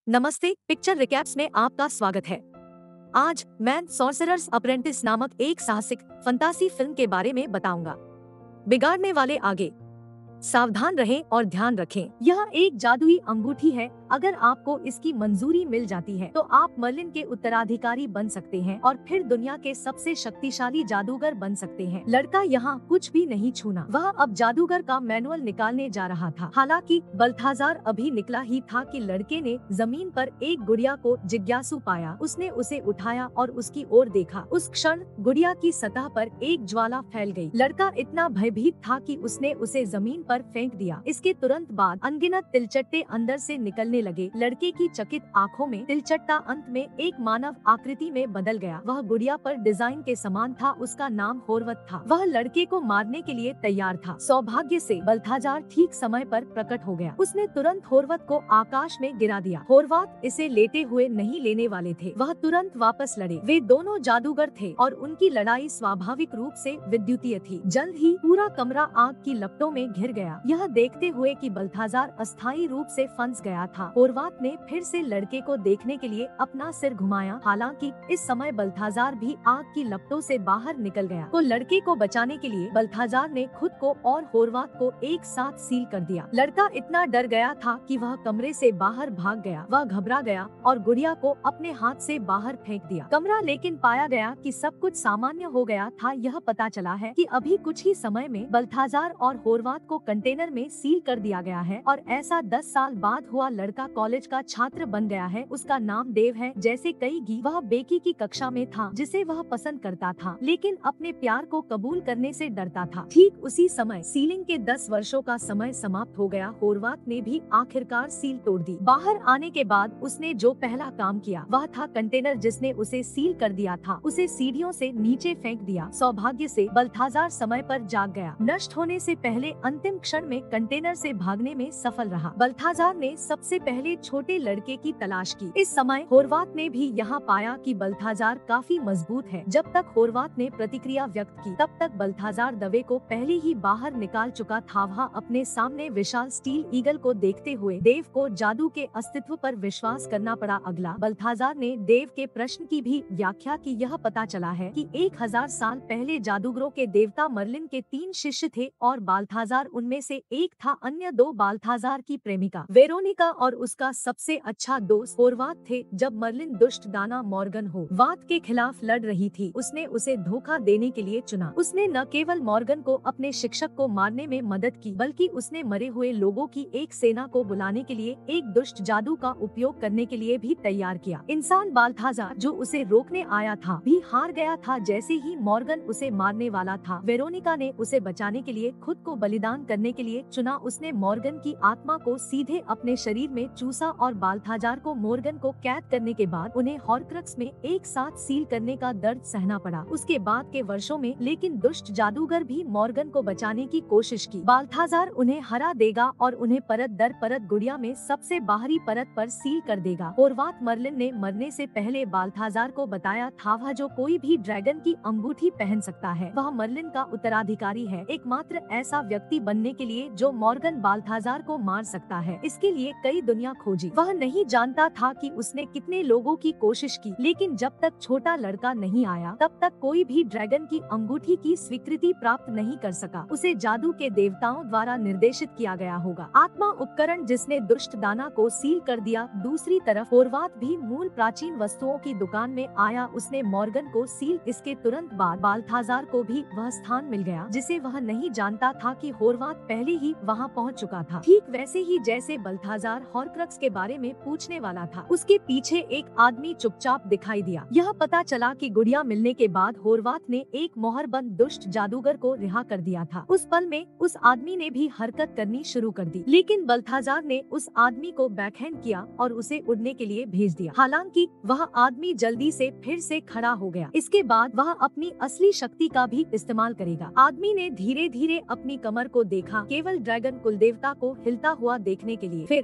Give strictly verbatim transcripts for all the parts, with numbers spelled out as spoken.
नमस्ते, picture recaps में आपका स्वागत है। आज मैं सॉर्सरर्स अप्रेंटिस नामक एक साहसिक फंतासी फिल्म के बारे में बताऊंगा। बिगाड़ने वाले आगे सावधान रहें और ध्यान रखें। यह एक जादुई अंगूठी है। अगर आपको इसकी मंजूरी मिल जाती है तो आप मर्लिन के उत्तराधिकारी बन सकते हैं और फिर दुनिया के सबसे शक्तिशाली जादूगर बन सकते हैं। लड़का यहाँ कुछ भी नहीं छूना। वह अब जादूगर का मैनुअल निकालने जा रहा था। हालांकि बल्थाजार अभी निकला ही था कि लड़के ने जमीन पर एक गुड़िया को जिज्ञासु पाया। उसने उसे उठाया और उसकी ओर देखा। उस क्षण गुड़िया की सतह पर एक ज्वाला फैल गई। लड़का इतना भयभीत था कि उसने उसे जमीन पर फेंक दिया। इसके तुरंत बाद अनगिनत तिलचट्टे अंदर से निकलने लगे। लड़के की चकित आंखों में तिलचट्टा अंत में एक मानव आकृति में बदल गया। वह गुड़िया पर डिजाइन के समान था। उसका नाम होरवत था। वह लड़के को मारने के लिए तैयार था। सौभाग्य से बल्थाजार ठीक समय पर प्रकट हो गया। उसने तुरंत होरवत को आकाश में गिरा दिया। होरवत इसे लेते हुए नहीं लेने वाले थे। वह तुरंत वापस लड़े। वे दोनों जादूगर थे और उनकी लड़ाई स्वाभाविक रूप से विद्युतीय थी। जल्द ही पूरा कमरा आग की लपटों में घिर गया। यह देखते हुए कि बल्थाजार अस्थायी रूप से फंस गया था, होरवत ने फिर से लड़के को देखने के लिए अपना सिर घुमाया। हालांकि इस समय बल्थाजार भी आग की लपटों से बाहर निकल गया। तो लड़के को बचाने के लिए बल्थाजार ने खुद को और होरवत को एक साथ सील कर दिया। लड़का इतना डर गया था कि वह कमरे से बाहर भाग गया। वह घबरा गया और गुड़िया को अपने हाथ से बाहर फेंक दिया। कमरा लेकिन पाया गया कि सब कुछ सामान्य हो गया था। यह पता चला है कि अभी कुछ ही समय में बल्थाजार और होरवत को कंटेनर में सील कर दिया गया है और ऐसा दस साल बाद हुआ। लड़का कॉलेज का छात्र बन गया है। उसका नाम देव है। जैसे कई गी वह बेकी की कक्षा में था जिसे वह पसंद करता था, लेकिन अपने प्यार को कबूल करने से डरता था। ठीक उसी समय सीलिंग के दस वर्षों का समय समाप्त हो गया। होरवत ने भी आखिरकार सील तोड़ दी। बाहर आने के बाद उसने जो पहला काम किया वह था कंटेनर जिसने उसे सील कर दिया था उसे सीढ़ियों से नीचे फेंक दिया। सौभाग्य से बल्थाजार समय पर जाग गया। नष्ट होने से पहले अंतिम क्षण में कंटेनर से भागने में सफल रहा। बल्थाजार ने सबसे पहले छोटे लड़के की तलाश की। इस समय होरवत ने भी यहाँ पाया कि बल्थाजार काफी मजबूत है। जब तक होरवत ने प्रतिक्रिया व्यक्त की तब तक बल्थाजार दवे को पहले ही बाहर निकाल चुका था। वह अपने सामने विशाल स्टील ईगल को देखते हुए देव को जादू के अस्तित्व पर विश्वास करना पड़ा। अगला बल्थाजार ने देव के प्रश्न की भी व्याख्या की। यह पता चला है कि एक हजार साल पहले जादूगरों के देवता मर्लिन के तीन शिष्य थे और बाल्थाजार उनमें से एक था। अन्य दो बाल्थाजार की प्रेमिका वेरोनिका और उसका सबसे अच्छा दोस्त होरवत थे। जब मर्लिन दुष्ट दाना मॉर्गन होरवत के खिलाफ लड़ रही थी उसने उसे धोखा देने के लिए चुना। उसने न केवल मॉर्गन को अपने शिक्षक को मारने में मदद की बल्कि उसने मरे हुए लोगों की एक सेना को बुलाने के लिए एक दुष्ट जादू का उपयोग करने के लिए भी तैयार किया। इंसान बाल्थाजार जो उसे रोकने आया था भी हार गया था। जैसे ही मॉर्गन उसे मारने वाला था वेरोनिका ने उसे बचाने के लिए खुद को बलिदान करने के लिए चुना। उसने मॉर्गन की आत्मा को सीधे अपने शरीर में चूसा और बाल्थाजार को मॉर्गन को कैद करने के बाद उन्हें हॉर्क्रक्स में एक साथ सील करने का दर्द सहना पड़ा। उसके बाद के वर्षों में लेकिन दुष्ट जादूगर भी मॉर्गन को बचाने की कोशिश की। बाल्थाजार उन्हें हरा देगा और उन्हें परत दर परत गुड़िया में सबसे बाहरी परत पर सील कर देगा। होरवत मर्लिन ने मरने से पहले बाल्थाजार को बताया था वह जो कोई भी ड्रैगन की अंगूठी पहन सकता है वह मर्लिन का उत्तराधिकारी है, एकमात्र ऐसा व्यक्ति बनने के लिए जो मॉर्गन बाल्थाजार को मार सकता है। इसके लिए कई दुनिया खोजी। वह नहीं जानता था कि उसने कितने लोगों की कोशिश की, लेकिन जब तक छोटा लड़का नहीं आया तब तक कोई भी ड्रैगन की अंगूठी की स्वीकृति प्राप्त नहीं कर सका। उसे जादू के देवताओं द्वारा निर्देशित किया गया होगा। आत्मा उपकरण जिसने दुष्ट दाना को सील कर दिया। दूसरी तरफ होरवत भी मूल प्राचीन वस्तुओं की दुकान में आया। उसने मॉर्गन को सील। इसके तुरंत बाद बाल्थाजार को भी वह स्थान मिल गया जिसे वह नहीं जानता था कि होरवत पहले ही वहां पहुंच चुका था। ठीक वैसे ही जैसे बल्थाजार हॉर्क्रक्स के बारे में पूछने वाला था उसके पीछे एक आदमी चुपचाप दिखाई दिया। यह पता चला कि गुड़िया मिलने के बाद होरवत ने एक मोहरबंद दुष्ट जादूगर को रिहा कर दिया था। उस पल में उस आदमी ने भी हरकत करनी शुरू कर दी, लेकिन बल्थाजार ने उस आदमी को बैकहैंड किया और उसे उड़ने के लिए भेज दिया। हालांकि वह आदमी जल्दी से फिर से खड़ा हो गया। इसके बाद वह अपनी असली शक्ति का भी इस्तेमाल करेगा। आदमी ने धीरे धीरे अपनी कमर को देखा, केवल ड्रैगन कुलदेवता को हिलता हुआ देखने के लिए। फिर बहुत दूर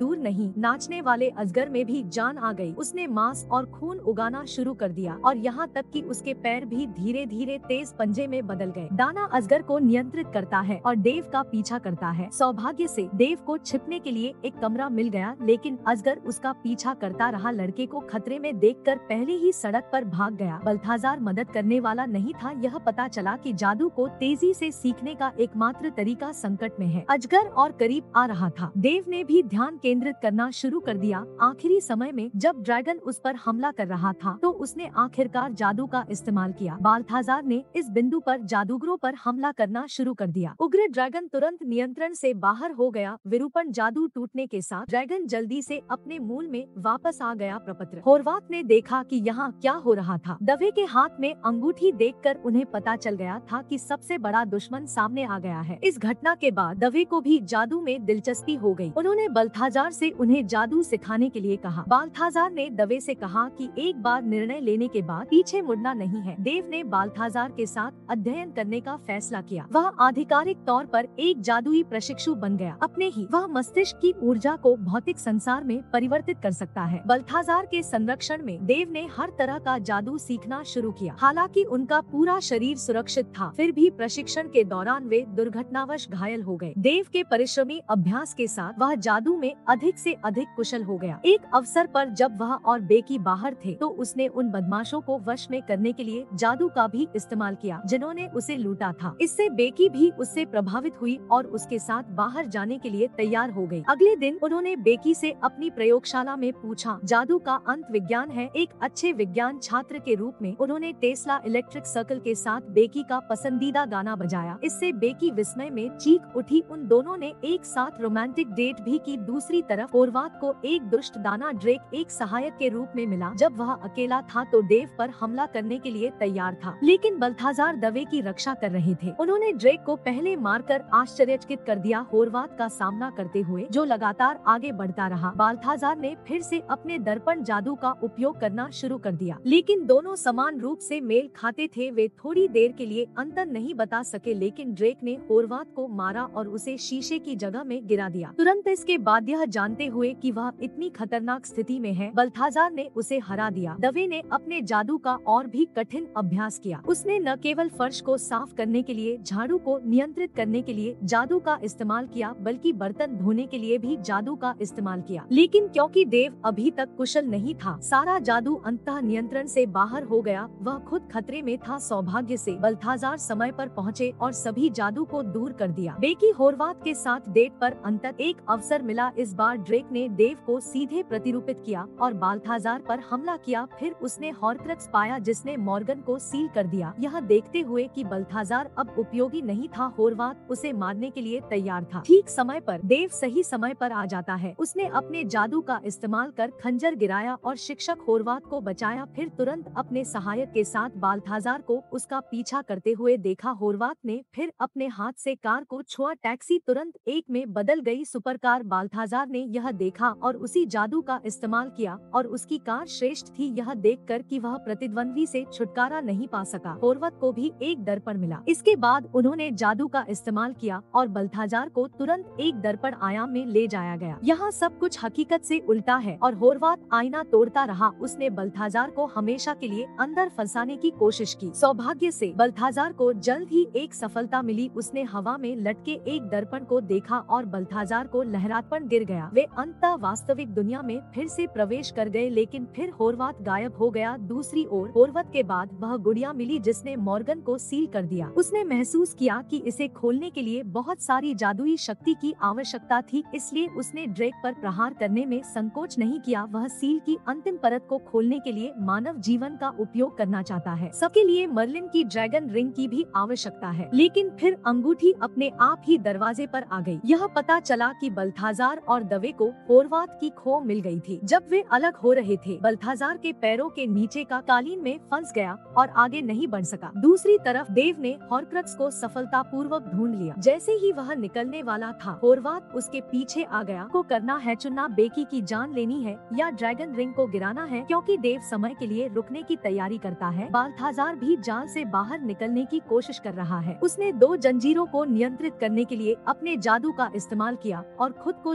दूर नहीं, नाचने वाले अजगर में भी जान आ गई। उसने मांस और खून उगाना शुरू कर दिया और यहाँ तक कि उसके पैर भी धीरे धीरे तेज पंजे में बदल गए। दाना अजगर को नियंत्रित करता है और देव का पीछा करता है। सौभाग्य से देव को छिपने के लिए एक कमरा मिल गया, लेकिन अजगर उसका पीछा करता रहा। लड़के को खतरे में देखकर पहले ही सड़क पर भाग गया। बल्थाजार मदद करने वाला नहीं था। यह पता चला कि जादू को तेजी से सीखने का एकमात्र तरीका संकट में है। अजगर और करीब आ रहा था। देव ने भी ध्यान केंद्रित करना शुरू कर दिया। आखिरी समय में जब ड्रैगन उस पर हमला कर रहा था तो उसने आखिरकार जादू का इस्तेमाल किया। बाल्थाजार ने इस बिंदु पर जादूगरों पर हमला करना शुरू कर दिया। उग्र ड्रैगन तुरंत नियंत्रण से बाहर हो गया। विरूपण जादू टूटने के साथ ड्रैगन जल्दी से अपने मूल में वापस आ गया। प्रपत्र होर्वात ने देखा कि यहाँ क्या हो रहा था। दवे के हाथ में अंगूठी देखकर उन्हें पता चल गया था कि सबसे बड़ा दुश्मन सामने आ गया है। इस घटना के बाद दवे को भी जादू में दिलचस्पी हो गई। उन्होंने बाल्थाजार से उन्हें जादू सिखाने के लिए कहा। बाल्थाजार ने दवे से कहा कि एक बार निर्णय लेने के बाद पीछे मुड़ना नहीं है। देव ने बाल्थाजार के साथ अध्ययन करने का फैसला किया। वह आधिकारिक तौर पर एक जादुई प्रशिक्षु बन गया। अपने ही वह मस्तिष्क की ऊर्जा को भौतिक संसार में परिवर्तित कर सकता है। बाल्थाजार के संरक्षण में देव ने हर तरह का जादू सीखना शुरू किया। हालांकि उनका पूरा शरीर सुरक्षित था, फिर भी प्रशिक्षण के दौरान वे दुर्घटनावश घायल हो गए। देव के परिश्रमी अभ्यास के साथ वह जादू में अधिक से अधिक कुशल हो गया। एक अवसर पर जब वह और बेकी बाहर थे तो उसने उन बदमाशों को वश में करने के लिए जादू का भी इस्तेमाल किया जिन्होंने उसे लूटा था। इससे बेकी भी उससे प्रभावित हुई और उसके साथ बाहर जाने के लिए तैयार हो गई। अगले दिन उन्होंने बेकी से अपनी प्रयोगशाला में पूछा। जादू का अंत विज्ञान है। एक अच्छे विज्ञान छात्र के रूप में उन्होंने टेस्ला इलेक्ट्रिक सर्कल के साथ बेकी का पसंदीदा गाना बजाया। इससे बेकी विस्मय में चीख उठी। उन दोनों ने एक साथ रोमांटिक डेट भी की। दूसरी तरफ होर्वात को एक दुष्ट दाना ड्रेक एक सहायक के रूप में मिला। जब वह अकेला था तो देव पर हमला करने के लिए तैयार था, लेकिन बाल्थाजार दवे की रक्षा कर रहे थे। उन्होंने ड्रेक को पहले मारकर आश्चर्यचकित कर दिया। होर्वात का सामना करते हुए जो लगातार आगे बढ़ता रहा। बाल्थाजार ने फिर से अपने दर्पण जादू का उपयोग करना शुरू कर दिया, लेकिन दोनों समान रूप से मेल खाते थे। वे थोड़ी देर के लिए अंतर नहीं बता सके, लेकिन ड्रेक ने होर्वात को मारा और उसे शीशे की जगह में गिरा दिया। तुरंत इसके बाद यह जानते हुए कि वह इतनी खतरनाक स्थिति में है, बाल्थाजार ने उसे हरा दिया। दवे ने अपने जादू का और भी कठिन अभ्यास किया। उसने न केवल फर्श को साफ करने के लिए झाड़ू को नियंत्रित करने के लिए जादू का इस्तेमाल किया, बल्कि बर्तन धोने के लिए भी जादू का इस्तेमाल किया। लेकिन क्योंकि देव अभी तक कुशल नहीं था, सारा जादू अंततः नियंत्रण से बाहर हो गया। वह खुद खतरे में था। सौभाग्य से बाल्थाजार समय पर पहुँचे और सभी जादू को दूर कर दिया। बेकी होर्वात के साथ डेट पर अंततः एक अवसर मिला। इस बार ड्रेक ने देव को सीधे प्रतिरूपित किया और बाल्थाजार पर हमला किया। फिर उसने हॉर्क्रक्स पाया जिसने मॉर्गन को सील कर दिया। यह देखते हुए कि बाल्थाजार अब उपयोगी नहीं था, होर्वात उसे मारने के लिए तैयार था। ठीक समय पर देव सही समय पर आ जाता है। उसने अपने जादू का इस्तेमाल कर खंजर गिराया और शिक्षक होर्वात को बचाया। फिर तुरंत अपने सहायक के साथ बाल्थाजार को उसका पीछा करते हुए देखा। होर्वात ने फिर अपने हाथ से कार को छुआ। टैक्सी तुरंत एक में बदल गई सुपरकार। बाल्थाजार ने यह देखा और उसी जादू का इस्तेमाल किया और उसकी कार श्रेष्ठ थी। यह देखकर कि वह प्रतिद्वंद्वी से छुटकारा नहीं पा सका, होर्वात को भी एक दर्पण मिला। इसके बाद उन्होंने जादू का इस्तेमाल किया और बाल्थाजार को तुरंत एक दर्पण आयाम में ले जाया गया। यहाँ सब कुछ हकीकत से उल्टा है और होर्वात आईना तोड़ता रहा। उसने बाल्थाजार को हमेशा के लिए अंदर फंसाने की कोशिश की। सौभाग्य से बाल्थाजार को जल्द ही एक सफलता मिली। उसने हवा में लटके एक दर्पण को देखा और बाल्थाजार को लहरातपण गिर गया। वे अंततः वास्तविक दुनिया में फिर से प्रवेश कर गए, लेकिन फिर होर्वात गायब हो गया। दूसरी ओर होर्वात के बाद वह गुड़िया मिली जिसने मॉर्गन को सील कर दिया। उसने महसूस किया कि इसे खोलने के लिए बहुत सारी जादुई शक्ति की आवश्यकता थी, इसलिए उसने ड्रेक पर प्रहार करने में संकोच नहीं किया। वह सील की अंतिम परत को खोलने के लिए मानव जीवन का उपयोग करना चाहता है। सबके लिए मर्लिन की ड्रैगन रिंग की भी आवश्यकता है, लेकिन फिर अंगूठी अपने आप ही दरवाजे पर आ गई। यह पता चला कि बाल्थाजार और दवे को होर्वात की खो मिल गई थी। जब वे अलग हो रहे थे, बाल्थाजार के पैरों के नीचे का कालीन में फंस गया और आगे नहीं बढ़ सका। दूसरी तरफ देव ने हॉर्क्रक्स को सफलतापूर्वक ढूंढ लिया। जैसे ही वह निकलने वाला था, होर्वात उसके पीछे आ गया। को करना है चुनना, बेकी की जान लेनी है या ड्रैगन रिंग को गिराना है। क्योंकि देव समय के लिए रुकने की तैयारी करता है, बाल्थाजार भी जाल से बाहर निकलने की कोशिश कर रहा है। उसने दो जंजीरों को नियंत्रित करने के लिए अपने जादू का इस्तेमाल किया और खुद को जाल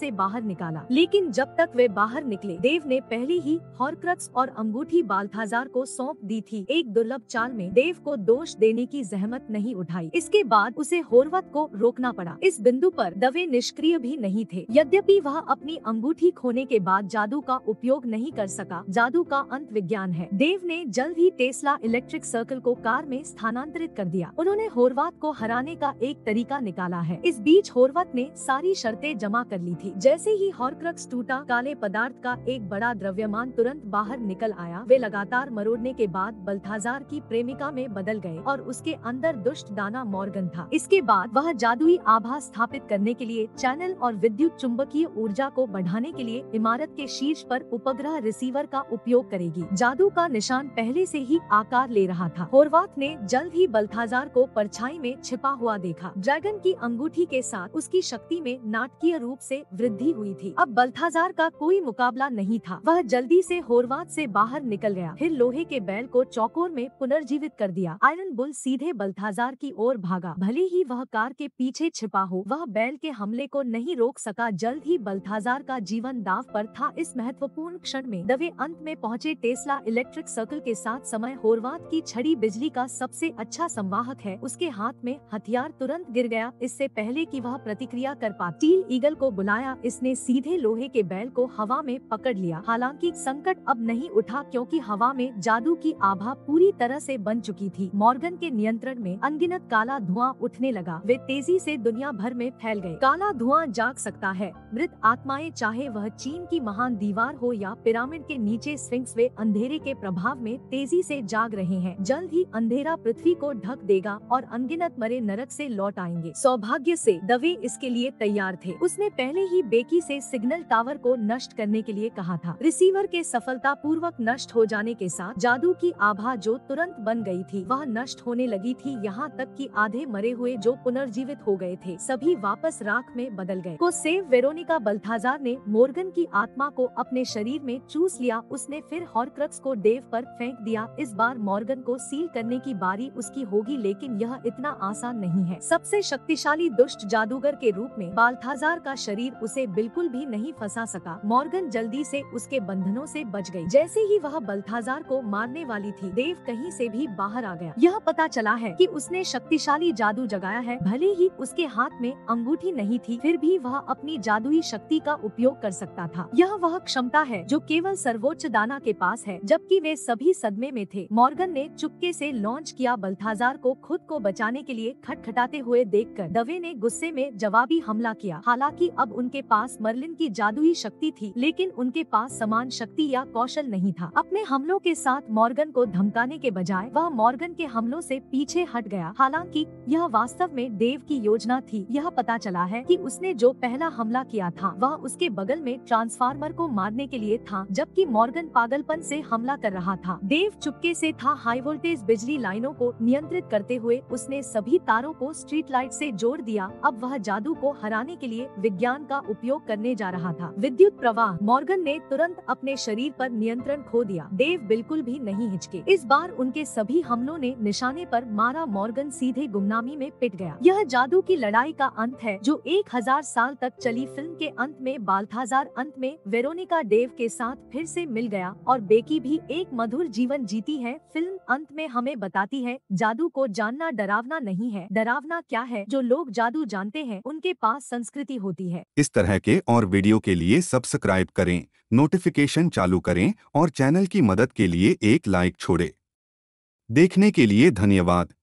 से बाहर निकाला, लेकिन जब तक वे बाहर निकले देव ने पहले ही हॉर्क्रक्स और अंगूठी बाल्थाजार को सौंप दी थी। एक दुर्लभ चाल में देव को दोष देने की जहमत नहीं उठाई। इसके बाद उसे होर्वत को रोकना पड़ा। इस बिंदु पर दवे निष्क्रिय भी नहीं थे। यद्यपि वह अपनी अंगूठी खोने के बाद जादू का उपयोग नहीं कर सका। जादू का अंत विज्ञान है। देव ने जल्द ही टेस्ला इलेक्ट्रिक सर्कल को कार में स्थानांतरित कर दिया। उन्होंने होर्वत को हराने का एक तरीका निकाला है। इस बीच होर्वत ने सारी शर्तें जमा कर ली थी। जैसे ही हॉर्क्रक्स टूटा, काले पदार्थ का एक बड़ा द्रव्यमान तुरंत बाहर निकल आया। वे लगातार मरोड़ने के बाद बल्थाजार की प्रेमिका में बदल गए और उसके अंदर दुष्ट दाना मॉर्गन था। इसके बाद वह जादुई आभा स्थापित करने के लिए चैनल और विद्युत चुंबकीय ऊर्जा को बढ़ाने के लिए इमारत के शीर्ष पर उपग्रह रिसीवर का उपयोग करेगी। जादू का निशान पहले से ही आकार ले रहा था। होर्वत ने जल्द ही बल्थाजार को परछाई में छिपा हुआ देखा। ड्रैगन की अंगूठी के साथ उसकी शक्ति में नाटकीय रूप से वृद्धि हुई थी। अब बल्थाजार का कोई मुकाबला नहीं था। वह जल्दी से होर्वत से बाहर निकल गया, फिर लोहे के बैल को चौकोर में पुनर्जीवित कर दिया। आयरन बुल सीधे बल्थाजार की ओर भागा। भले ही वह कार के पीछे छिपा हो, वह बैल के हमले को नहीं रोक सका। जल्द ही बल्थाजार का जीवन दांव पर था। इस महत्वपूर्ण क्षण में दवे अंत में पहुंचे। टेस्ला इलेक्ट्रिक सर्कल के साथ समय होर्वत की छड़ी बिजली का सबसे अच्छा संवाहक है। उसके हाथ में हथियार तुरंत गिर गया, इससे पहले कि वह प्रतिक्रिया कर पाती। स्टील ईगल को बुलाया। इसने सीधे लोहे के बैल को हवा में पकड़ लिया। हालांकि संकट अब नहीं उठा, क्योंकि हवा में जादू की आभा पूरी तरह से बन चुकी थी। मॉर्गन के नियंत्रण में अनगिनत काला धुआं उठने लगा। वे तेजी से दुनिया भर में फैल गए। काला धुआं जाग सकता है। मृत आत्माएं, चाहे वह चीन की महान दीवार हो या पिरामिड के नीचे स्फिंक्स, वे अंधेरे के प्रभाव में तेजी से जाग रहे हैं। जल्द ही अंधेरा पृथ्वी को ढक देगा और अनगिनत मरे नरक से लौट आएंगे। सौभाग्य से दवे इसके लिए तैयार थे। उसने पहले ही बेकी से सिग्नल टावर को नष्ट करने के लिए कहा था। रिसीवर के सफलता पूर्वक नष्ट हो जाने के साथ जादू की आभा जो तुरंत बन गई थी, वह नष्ट होने लगी थी। यहाँ तक कि आधे मरे हुए जो पुनर्जीवित हो गए थे, सभी वापस राख में बदल गए। को सेव वेरोनिका बल्थाजार ने मॉर्गन की आत्मा को अपने शरीर में चूस लिया। उसने फिर हॉर्क्रक्स को देव पर फेंक दिया। इस बार मॉर्गन को सील करने की बारी उसकी होगी, लेकिन यह इतना आसान नहीं है। सबसे शक्तिशाली दुष्ट जादूगर के रूप में बाल्थाजार का शरीर उसे बिल्कुल भी नहीं फंसा सका। मॉर्गन जल्दी से उसके बंधनों से बच गई। जैसे ही वह बल्थाजार को मारने वाली थी, देव कहीं से भी बाहर आ गया। यह पता चला है कि उसने शक्तिशाली जादू जगाया है। भले ही उसके हाथ में अंगूठी नहीं थी, फिर भी वह अपनी जादुई शक्ति का उपयोग कर सकता था। यह वह क्षमता है जो केवल सर्वोच्च दाना के पास है। जबकि वे सभी सदमे में थे, मॉर्गन ने चुपके से लॉन्च किया। बल्थाजार को खुद को बचाने के लिए खटखटाते हुए देखकर दवे ने गुस्से में जवाबी हमला किया। हालांकि अब उनके पास मर्लिन की जादुई शक्ति थी, लेकिन उनके पास समान शक्ति या कौशल नहीं था। अपने हमलों के साथ मॉर्गन को धमकाने के बजाय वह मॉर्गन के हमलों से पीछे हट गया। हालांकि यह वास्तव में देव की योजना थी। यह पता चला है कि उसने जो पहला हमला किया था, वह उसके बगल में ट्रांसफार्मर को मारने के लिए था, जबकि मॉर्गन पागलपन से हमला कर रहा था। देव चुपके से था। हाई वोल्टेज बिजली लाइनों को नियंत्रित करते हुए उसने सभी तारों को स्ट्रीट लाइट से जोड़ दिया। अब वह जादू को हराने के लिए विज्ञान का उपयोग करने जा रहा था। विद्युत प्रवाह। मॉर्गन ने तुरंत अपने शरीर पर नियंत्रण खो दिया। देव बिल्कुल भी नहीं हिचके। इस बार उनके सभी हमलों ने निशाने पर मारा। मॉर्गन सीधे गुमनामी में पिट गया। यह जादू की लड़ाई का अंत है, जो एक हजार साल तक चली। फिल्म के अंत में बाल्थाजार अंत में वेरोनिका देव के साथ फिर से मिल गया और बेकी भी एक मधुर जीवन जीती है। फिल्म अंत में हमें बताती है, जादू को जानना डरावना नहीं है। डरावना क्या है? जो लोग जादू जानते हैं, उनके पास संस्कृति होती है। इस तरह के और वीडियो के लिए सब्सक्राइब करें, नोटिफिकेशन चालू करें और चैनल की मदद के लिए एक लाइक छोड़ें। देखने के लिए धन्यवाद।